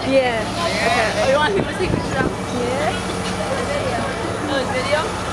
Yeah. Okay. Oh, you want people to take pictures now? Yeah. Oh, video?